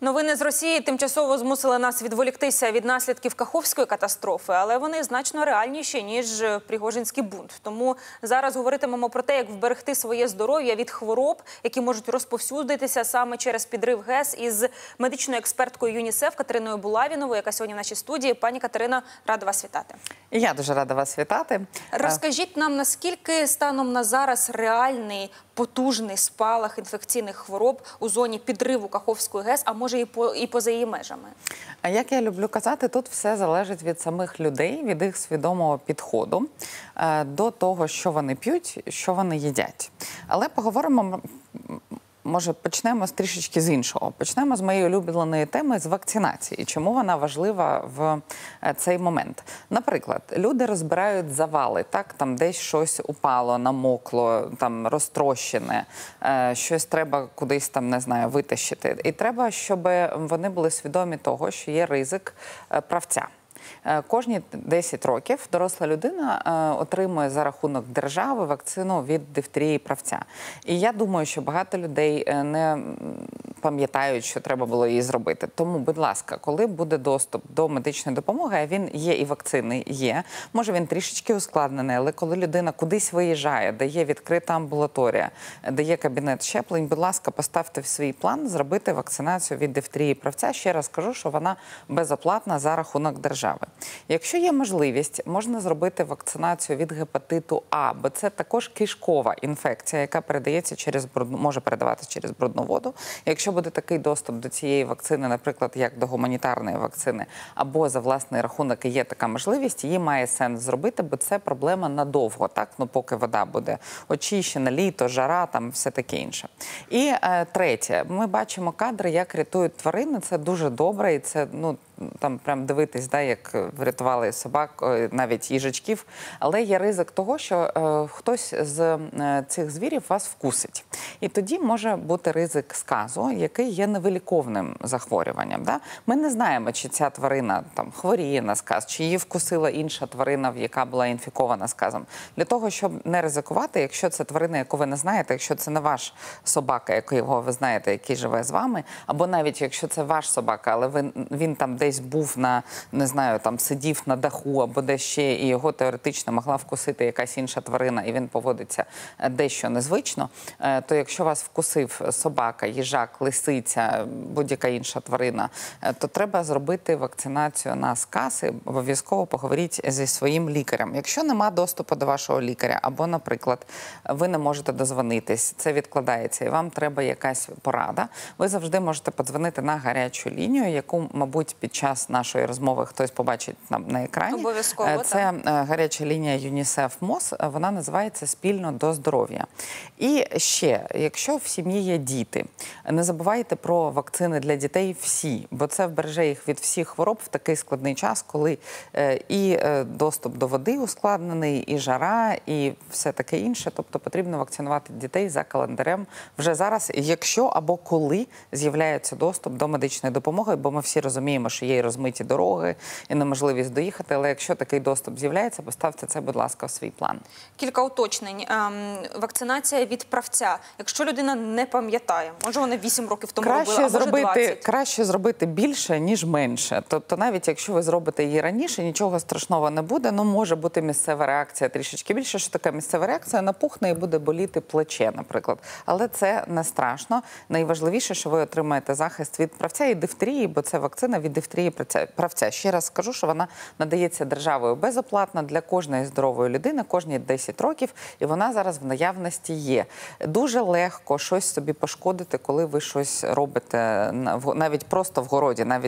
Новини з Росії тимчасово змусили нас відволіктися від наслідків Каховської катастрофи, але вони значно реальніші, ніж Пригожинський бунт. Тому зараз говоритимемо про те, як вберегти своє здоров'я від хвороб, які можуть розповсюдитися саме через підрив ГЕС, із медичною експерткою ЮНІСЕФ Катериною Булавіновою, яка сьогодні в нашій студії. Пані Катерино, рада вас вітати. Я дуже рада вас вітати. Розкажіть нам, наскільки станом на зараз реальний потужний спалах інфекційних хвороб у зоні підриву Каховської ГЕС, а може і поза її межами? Як я люблю казати, тут все залежить від самих людей, від їх свідомого підходу до того, що вони п'ють, що вони їдять. Але поговоримо, може, почнемо трішечки з іншого. Почнемо з моєї улюбленої теми, з вакцинації. Чому вона важлива в цей момент? Наприклад, люди розбирають завали, так? Там десь щось упало, намокло, там розтрощене, щось треба кудись там, не знаю, витащити. І треба, щоб вони були свідомі того, що є ризик правця. Кожні 10 років доросла людина отримує за рахунок держави вакцину від дифтерії правця. І я думаю, що багато людей не пам'ятають, що треба було її зробити. Тому, будь ласка, коли буде доступ до медичної допомоги, а він є і вакцини є, може він трішечки ускладнений, але коли людина кудись виїжджає, де є відкрита амбулаторія, де є кабінет щеплень, будь ласка, поставте в свій план зробити вакцинацію від дифтерії правця. Ще раз кажу, що вона безоплатна за рахунок держави. Якщо є можливість, можна зробити вакцинацію від гепатиту А, бо це також кишкова інфекція, яка передається може передаватися через брудну воду. Якщо буде такий доступ до цієї вакцини, наприклад, як до гуманітарної вакцини, або за власний рахунок і є така можливість, її має сенс зробити, бо це проблема надовго, так? Ну, поки вода буде очищена, літо, жара, там все таке інше. І третє, ми бачимо кадри, як рятують тварини, це дуже добре, і це, ну, там прям дивитись, да, як врятували собак, навіть їжачків. Але є ризик того, що хтось з цих звірів вас вкусить. І тоді може бути ризик сказу, який є невиліковним захворюванням. Да? Ми не знаємо, чи ця тварина там хворіє на сказ, чи її вкусила інша тварина, яка була інфікована сказом. Для того, щоб не ризикувати, якщо це тварина, яку ви не знаєте, якщо це не ваш собака, якого ви знаєте, який живе з вами, або навіть якщо це ваш собака, але він там десь був не знаю, там сидів на даху або десь ще, і його теоретично могла вкусити якась інша тварина, і він поводиться дещо незвично, то якщо вас вкусив собака, їжак, лисиця, будь-яка інша тварина, то треба зробити вакцинацію на сказ і обов'язково поговоріть зі своїм лікарем. Якщо нема доступу до вашого лікаря, або, наприклад, ви не можете дозвонитись, це відкладається, і вам треба якась порада, ви завжди можете подзвонити на гарячу лінію, яку, мабуть, під час нашої розмови хтось побачить на екрані. Обов'язково, це гаряча лінія ЮНІСЕФ МОЗ, вона називається «Спільно до здоров'я». І ще, якщо в сім'ї є діти, не забувайте про вакцини для дітей всі, бо це вбереже їх від всіх хвороб в такий складний час, коли і доступ до води ускладнений, і жара, і все таке інше. Тобто потрібно вакцинувати дітей за календарем вже зараз, якщо або коли з'являється доступ до медичної допомоги, бо ми всі розуміємо, що є і розмиті дороги, і неможливість доїхати, але якщо такий доступ з'являється, поставте це, будь ласка, в свій план. Кілька уточнень. Вакцинація від правця. Якщо людина не пам'ятає, може вона 8 років тому робила, а може 20? Краще зробити більше, ніж менше. Тобто навіть якщо ви зробите її раніше, нічого страшного не буде, ну може бути місцева реакція трішечки більше. Що таке місцева реакція? Напухне і буде боліти плече, наприклад. Але це не страшно. Найважливіше, що ви отримаєте захист від правця і дифтерії, бо це вакцина від дифтерії правця. Ще раз скажу, що вона надається державою безоплатно для кожної здорової людини, кожні 10 років, і вона зараз в наявності є. Дуже легко щось собі пошкодити, коли ви щось робите, навіть просто в городі, навіть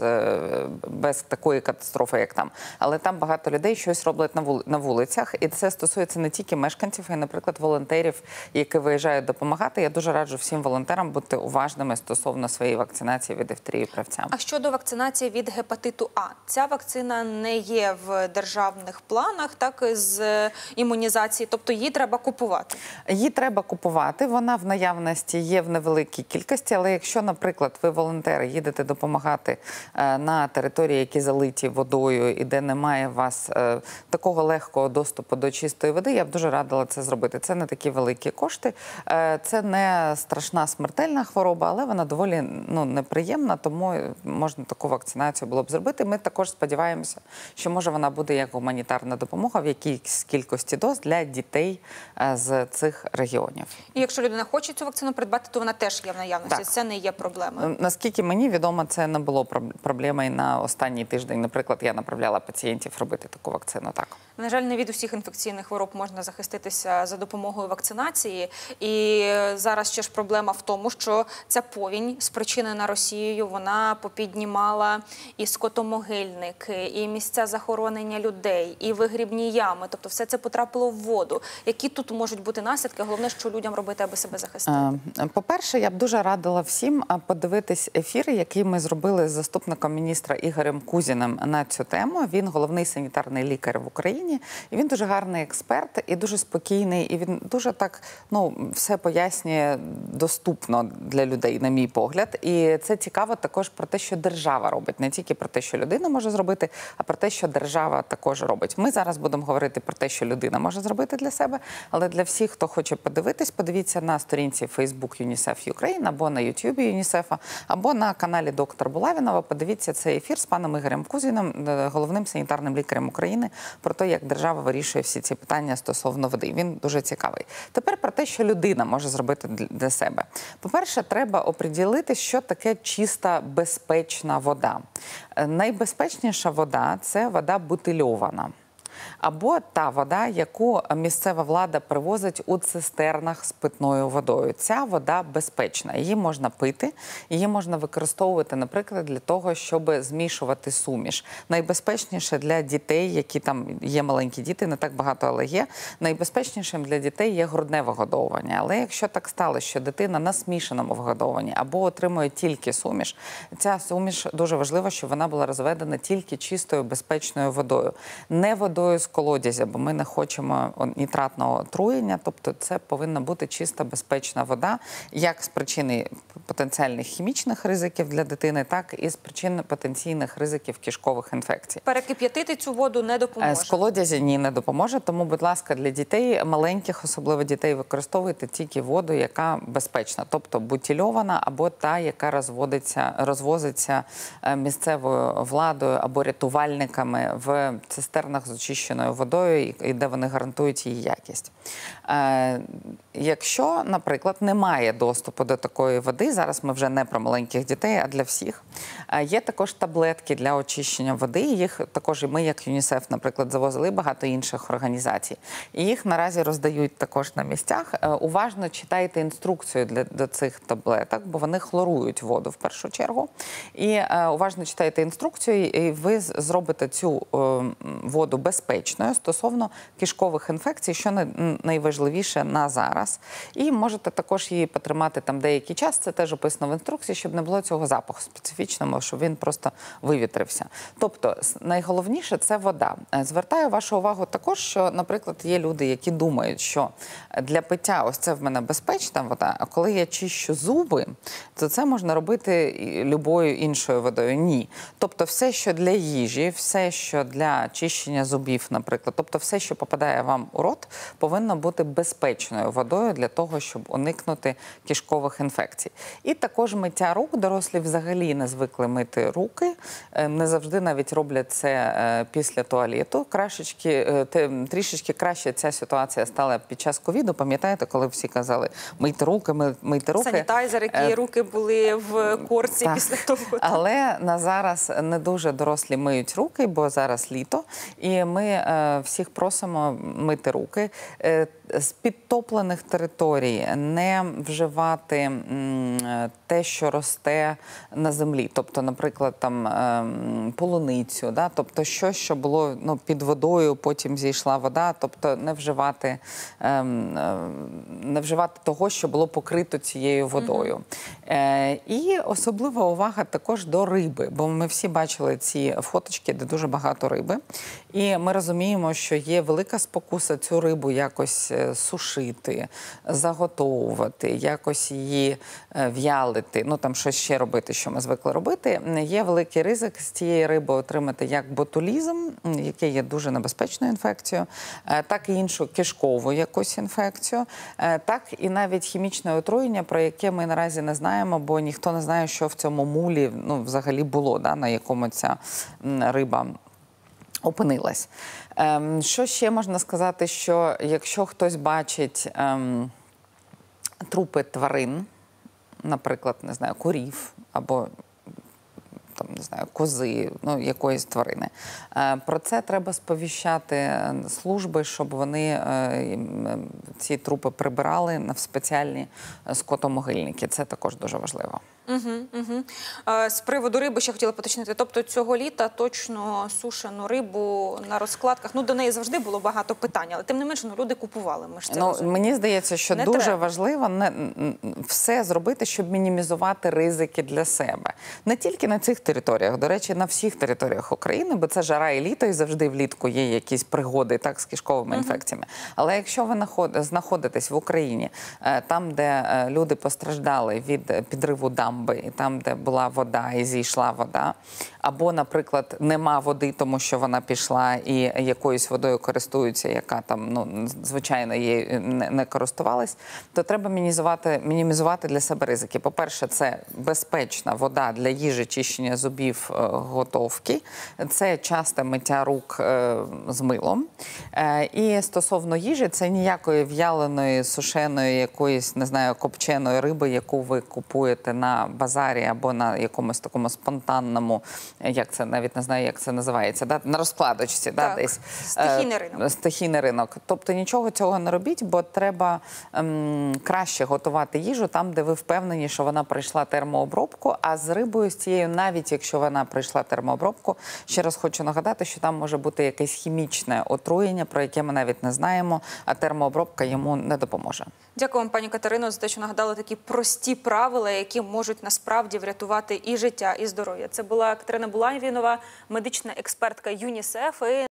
без такої катастрофи, як там. Але там багато людей щось роблять на вулицях, і це стосується не тільки мешканців, а й, наприклад, волонтерів, які виїжджають допомагати. Я дуже раджу всім волонтерам бути уважними стосовно своєї вакцинації від дифтерії правця. А щодо вакцинації вакцинація від гепатиту А. Ця вакцина не є в державних планах, так, з імунізації, тобто її треба купувати. Її треба купувати, вона в наявності є в невеликій кількості, але якщо, наприклад, ви волонтери їдете допомагати на території, які залиті водою і де немає у вас такого легкого доступу до чистої води, я б дуже радила це зробити. Це не такі великі кошти, це не страшна смертельна хвороба, але вона доволі неприємна, тому можна таку вакцинацію було б зробити. Ми також сподіваємося, що може вона буде як гуманітарна допомога в якійсь кількості доз для дітей з цих регіонів. І якщо людина хоче цю вакцину придбати, то вона теж є в наявності. Так. Це не є проблемою. Наскільки мені відомо, це не було проблемою на останній тиждень. Наприклад, я направляла пацієнтів робити таку вакцину. Так. На жаль, не від усіх інфекційних хвороб можна захиститися за допомогою вакцинації. І зараз ще ж проблема в тому, що ця повінь, спричинена Росією, вона попіднімала і скотомогильники, і місця захоронення людей, і вигрібні ями. Тобто все це потрапило в воду. Які тут можуть бути наслідки? Головне, що людям робити, аби себе захистити? По-перше, я б дуже радила всім подивитись ефір, який ми зробили з заступником міністра Ігорем Кузіним на цю тему. Він головний санітарний лікар в Україні, і він дуже гарний експерт, і дуже спокійний, і він дуже так, все пояснює доступно для людей, на мій погляд. І це цікаво також про те, що держава робить. Не тільки про те, що людина може зробити, а про те, що держава також робить. Ми зараз будемо говорити про те, що людина може зробити для себе, але для всіх, хто хоче подивитись, подивіться на сторінці Facebook UNICEF Ukraine, або на YouTube UNICEF, або на каналі доктора Булавінова. Подивіться цей ефір з паном Ігорем Кузіним, головним санітарним лікарем України, про те, як держава вирішує всі ці питання стосовно води. Він дуже цікавий. Тепер про те, що людина може зробити для себе. По-перше, треба оприділити, що таке чиста, безпечна вода. Найбезпечніша вода – це вода бутильована. Або та вода, яку місцева влада привозить у цистернах з питною водою. Ця вода безпечна. Її можна пити, її можна використовувати, наприклад, для того, щоб змішувати суміш. Найбезпечніше для дітей, які там є маленькі діти, не так багато, але є. Найбезпечнішим для дітей є грудне вигодовування. Але якщо так сталося, що дитина на смішаному вигодовуванні або отримує тільки суміш, ця суміш дуже важливо, щоб вона була розведена тільки чистою, безпечною водою. Не водою з колодязя, бо ми не хочемо нітратного отруєння, тобто це повинна бути чиста, безпечна вода, як з причини потенціальних хімічних ризиків для дитини, так і з причин потенційних ризиків кишкових інфекцій. Перекип'ятити цю воду не допоможе? З колодязя ні, не допоможе, тому, будь ласка, для дітей, маленьких, особливо дітей, використовуйте тільки воду, яка безпечна, тобто бутильована або та, яка розвозиться місцевою владою або рятувальниками в цистернах з очищеною водою, і де вони гарантують її якість. Якщо, наприклад, немає доступу до такої води, зараз ми вже не про маленьких дітей, а для всіх, є також таблетки для очищення води, їх також і ми, як ЮНІСЕФ, наприклад, завозили, багато інших організацій. І їх наразі роздають також на місцях. Уважно читайте інструкцію до цих таблеток, бо вони хлорують воду в першу чергу. І уважно читайте інструкцію, і ви зробите цю воду безпечною стосовно кишкових інфекцій, що найважливіше на зараз. І можете також її потримати там деякий час, це теж описано в інструкції, щоб не було цього запаху специфічного, щоб він просто вивітрився. Тобто, найголовніше – це вода. Звертаю вашу увагу також, що, наприклад, є люди, які думають, що для пиття ось це в мене безпечна вода, а коли я чищу зуби, то це можна робити любою іншою водою. Ні. Тобто, все, що для їжі, все, що для чищення зубів, наприклад, тобто все, що попадає вам у рот, повинно бути безпечною водою для того, щоб уникнути кишкових інфекцій. І також миття рук. Дорослі взагалі не звикли мити руки. Не завжди навіть роблять це після туалету. Трішечки краще ця ситуація стала під час ковіду. Пам'ятаєте, коли всі казали «мийте руки, мийте руки». Санітайзер, які руки були в корці після того. Але на зараз не дуже дорослі миють руки, бо зараз літо. І ми всіх просимо мити руки. З підтоплених територій не вживати те, що росте на землі. Тобто, наприклад, там полуницю, да? Тобто щось, що було під водою, потім зійшла вода, тобто не вживати того, що було покрито цією водою. І особлива увага також до риби, бо ми всі бачили ці фоточки, де дуже багато риби. І ми розуміємо, що є велика спокуса цю рибу якось сушити, заготовувати, якось її в'ялити, там щось ще робити, що ми звикли робити. Є великий ризик з цієї риби отримати як ботулізм, який є дуже небезпечною інфекцією, так і іншу кишкову якусь інфекцію, так і навіть хімічне отруєння, про яке ми наразі не знаємо, бо ніхто не знає, що в цьому мулі взагалі було, да, на якому ця риба опинилась. Що ще можна сказати, що якщо хтось бачить трупи тварин, наприклад, не знаю, курів або там, не знаю, кози, якоїсь тварини. Про це треба сповіщати служби, щоб вони ці трупи прибирали в спеціальні скотомогильники. Це також дуже важливо. З приводу риби ще хотіла поточнити. Тобто цього літа точно сушену рибу на розкладках, до неї завжди було багато питань, але тим не менше люди купували. Ми ж це розуміємо. Мені здається, що не дуже треба. Важливо все зробити, щоб мінімізувати ризики для себе. Не тільки на цих територіях, до речі, на всіх територіях України, бо це жара і літо, і завжди влітку є якісь пригоди так, з кишковими інфекціями. Але якщо ви знаходитесь в Україні, там, де люди постраждали від підриву дамби, і там, де була вода і зійшла вода, або, наприклад, нема води, тому що вона пішла і якоюсь водою користуються, яка там, звичайно, її не користувалась, то треба мінімізувати для себе ризики. По-перше, це безпечна вода для їжі, чищення зубів, готовки. Це часте миття рук з милом. І стосовно їжі, це ніякої в'яленої, сушеної, якоїсь, не знаю, копченої риби, яку ви купуєте на базарі або на якомусь такому спонтанному, як це, навіть не знаю, як це називається, да? На розкладочці. Так, да, десь. Стихійний ринок. Стихійний ринок. Тобто нічого цього не робіть, бо треба краще готувати їжу там, де ви впевнені, що вона пройшла термообробку, а з рибою, з цією, навіть якщо вона пройшла термообробку, ще раз хочу нагадати, що там може бути якесь хімічне отруєння, про яке ми навіть не знаємо, а термообробка йому не допоможе. Дякую вам, пані Катерино, за те, що нагадали такі прості правила, які можуть насправді врятувати і життя, і здоров'я. Це була Катерина Булавінова, медична експертка ЮНІСЕФ.